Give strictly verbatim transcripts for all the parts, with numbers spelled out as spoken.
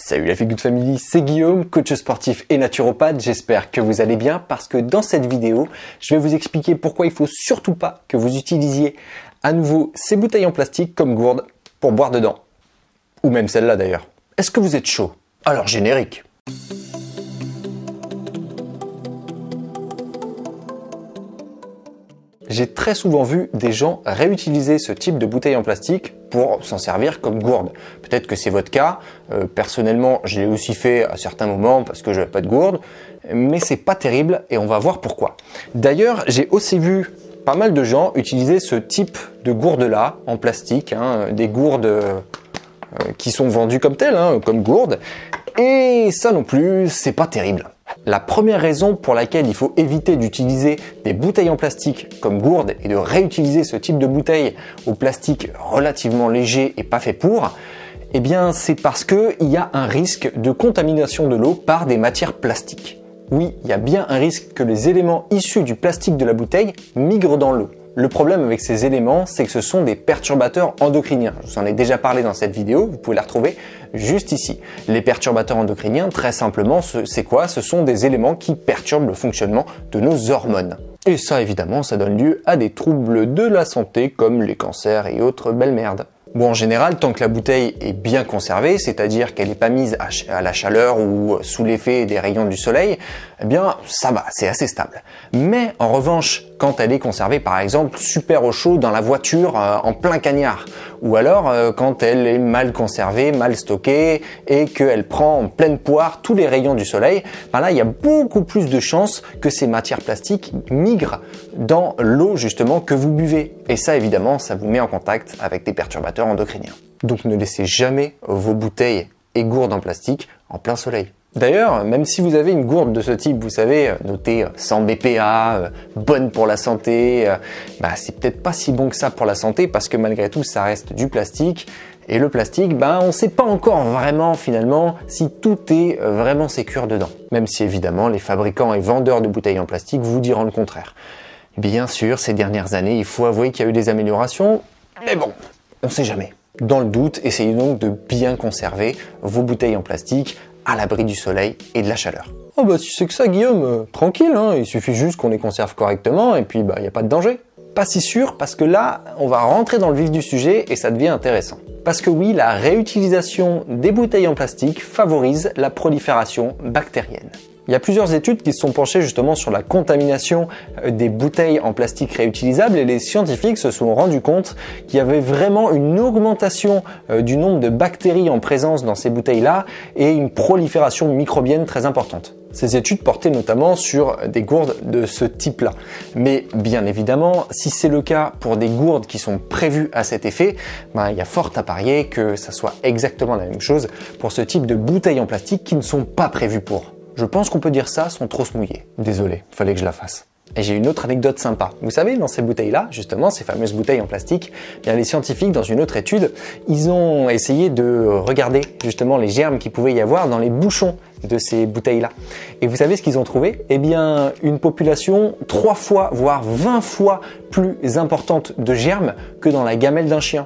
Salut la Feel Good Family, c'est Guillaume, coach sportif et naturopathe. J'espère que vous allez bien parce que dans cette vidéo, je vais vous expliquer pourquoi il faut surtout pas que vous utilisiez à nouveau ces bouteilles en plastique comme gourde pour boire dedans. Ou même celle-là d'ailleurs. Est-ce que vous êtes chaud? Alors générique. J'ai très souvent vu des gens réutiliser ce type de bouteille en plastique pour s'en servir comme gourde. Peut-être que c'est votre cas. Euh, personnellement, je l'ai aussi fait à certains moments parce que je n'avais pas de gourde, mais c'est pas terrible et on va voir pourquoi. D'ailleurs, j'ai aussi vu pas mal de gens utiliser ce type de gourde-là en plastique, hein, des gourdes euh, qui sont vendues comme telles, hein, comme gourdes, et ça non plus, c'est pas terrible. La première raison pour laquelle il faut éviter d'utiliser des bouteilles en plastique comme gourde et de réutiliser ce type de bouteille au plastique relativement léger et pas fait pour, eh bien c'est parce qu'il y a un risque de contamination de l'eau par des matières plastiques. Oui, il y a bien un risque que les éléments issus du plastique de la bouteille migrent dans l'eau. Le problème avec ces éléments, c'est que ce sont des perturbateurs endocriniens. Je vous en ai déjà parlé dans cette vidéo, vous pouvez la retrouver juste ici. Les perturbateurs endocriniens, très simplement, c'est quoi? Ce sont des éléments qui perturbent le fonctionnement de nos hormones. Et ça, évidemment, ça donne lieu à des troubles de la santé comme les cancers et autres belles merdes. Bon, en général, tant que la bouteille est bien conservée, c'est-à-dire qu'elle n'est pas mise à la chaleur ou sous l'effet des rayons du soleil, eh bien, ça va, c'est assez stable. Mais en revanche, quand elle est conservée, par exemple, super au chaud dans la voiture euh, en plein cagnard, ou alors euh, quand elle est mal conservée, mal stockée et qu'elle prend en pleine poire tous les rayons du soleil, ben là, il y a beaucoup plus de chances que ces matières plastiques migrent dans l'eau justement que vous buvez. Et ça, évidemment, ça vous met en contact avec des perturbateurs endocriniens. Donc ne laissez jamais vos bouteilles et gourdes en plastique en plein soleil. D'ailleurs, même si vous avez une gourde de ce type, vous savez, notée cent B P A, euh, bonne pour la santé, euh, bah, c'est peut-être pas si bon que ça pour la santé parce que malgré tout, ça reste du plastique. Et le plastique, bah, on ne sait pas encore vraiment finalement si tout est vraiment sécure dedans. Même si évidemment, les fabricants et vendeurs de bouteilles en plastique vous diront le contraire. Bien sûr, ces dernières années, il faut avouer qu'il y a eu des améliorations, mais bon, on ne sait jamais. Dans le doute, essayez donc de bien conserver vos bouteilles en plastique à l'abri du soleil et de la chaleur. Oh bah si c'est que ça Guillaume, euh, tranquille, hein, il suffit juste qu'on les conserve correctement et puis bah il n'y a pas de danger. Pas si sûr parce que là, on va rentrer dans le vif du sujet et ça devient intéressant. Parce que oui, la réutilisation des bouteilles en plastique favorise la prolifération bactérienne. Il y a plusieurs études qui se sont penchées justement sur la contamination des bouteilles en plastique réutilisables et les scientifiques se sont rendus compte qu'il y avait vraiment une augmentation du nombre de bactéries en présence dans ces bouteilles-là et une prolifération microbienne très importante. Ces études portaient notamment sur des gourdes de ce type-là. Mais bien évidemment, si c'est le cas pour des gourdes qui sont prévues à cet effet, ben, il y a fort à parier que ça soit exactement la même chose pour ce type de bouteilles en plastique qui ne sont pas prévues pour. Je pense qu'on peut dire ça sans trop se mouiller. Désolé, fallait que je la fasse. Et j'ai une autre anecdote sympa. Vous savez, dans ces bouteilles-là, justement, ces fameuses bouteilles en plastique, bien les scientifiques, dans une autre étude, ils ont essayé de regarder justement les germes qu'il pouvait y avoir dans les bouchons de ces bouteilles-là. Et vous savez ce qu'ils ont trouvé? Eh bien, une population trois fois, voire vingt fois plus importante de germes que dans la gamelle d'un chien.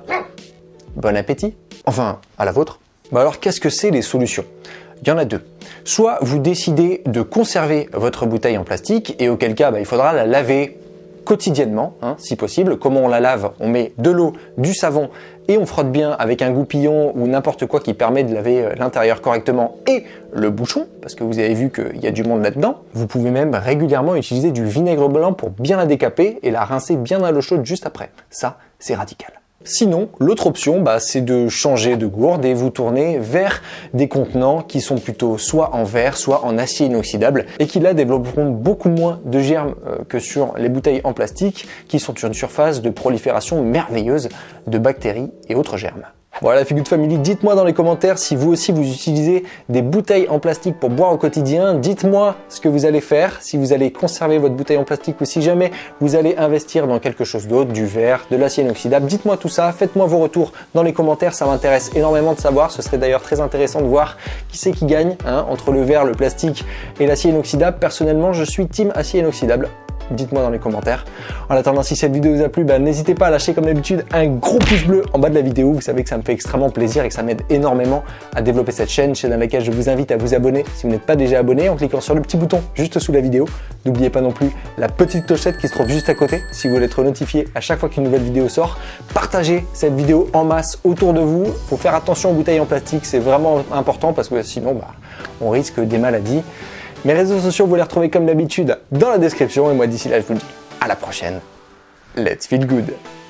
Bon appétit! Enfin, à la vôtre. Bah alors, qu'est-ce que c'est les solutions? Il y en a deux. Soit vous décidez de conserver votre bouteille en plastique et auquel cas bah, il faudra la laver quotidiennement, hein, si possible. Comment on la lave? On met de l'eau, du savon et on frotte bien avec un goupillon ou n'importe quoi qui permet de laver l'intérieur correctement et le bouchon, parce que vous avez vu qu'il y a du monde là-dedans. Vous pouvez même régulièrement utiliser du vinaigre blanc pour bien la décaper et la rincer bien à l'eau chaude juste après. Ça, c'est radical. Sinon, l'autre option, bah, c'est de changer de gourde et vous tourner vers des contenants qui sont plutôt soit en verre, soit en acier inoxydable et qui là développeront beaucoup moins de germes euh, que sur les bouteilles en plastique qui sont sur une surface de prolifération merveilleuse de bactéries et autres germes. Voilà la Feel Good Family, dites-moi dans les commentaires si vous aussi vous utilisez des bouteilles en plastique pour boire au quotidien. Dites-moi ce que vous allez faire, si vous allez conserver votre bouteille en plastique ou si jamais vous allez investir dans quelque chose d'autre, du verre, de l'acier inoxydable. Dites-moi tout ça, faites-moi vos retours dans les commentaires, ça m'intéresse énormément de savoir. Ce serait d'ailleurs très intéressant de voir qui c'est qui gagne hein, entre le verre, le plastique et l'acier inoxydable. Personnellement, je suis team acier inoxydable. Dites-moi dans les commentaires. En attendant, si cette vidéo vous a plu, bah, n'hésitez pas à lâcher comme d'habitude un gros pouce bleu en bas de la vidéo. Vous savez que ça me fait extrêmement plaisir et que ça m'aide énormément à développer cette chaîne, chaîne dans laquelle je vous invite à vous abonner si vous n'êtes pas déjà abonné en cliquant sur le petit bouton juste sous la vidéo. N'oubliez pas non plus la petite clochette qui se trouve juste à côté si vous voulez être notifié à chaque fois qu'une nouvelle vidéo sort. Partagez cette vidéo en masse autour de vous. Il faut faire attention aux bouteilles en plastique, c'est vraiment important parce que sinon bah, on risque des maladies. Mes réseaux sociaux, vous les retrouvez comme d'habitude dans la description et moi d'ici là je vous dis à la prochaine. Let's feel good!